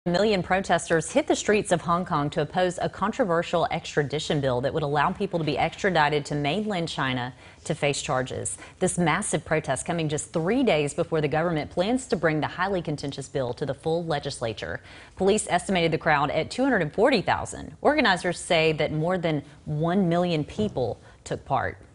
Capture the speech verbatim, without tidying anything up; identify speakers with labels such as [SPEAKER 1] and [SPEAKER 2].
[SPEAKER 1] A million protesters hit the streets of Hong Kong to oppose a controversial extradition bill that would allow people to be extradited to mainland China to face charges. This massive protest coming just three days before the government plans to bring the highly contentious bill to the full legislature. Police estimated the crowd at two hundred forty thousand. Organizers say that more than one million people took part.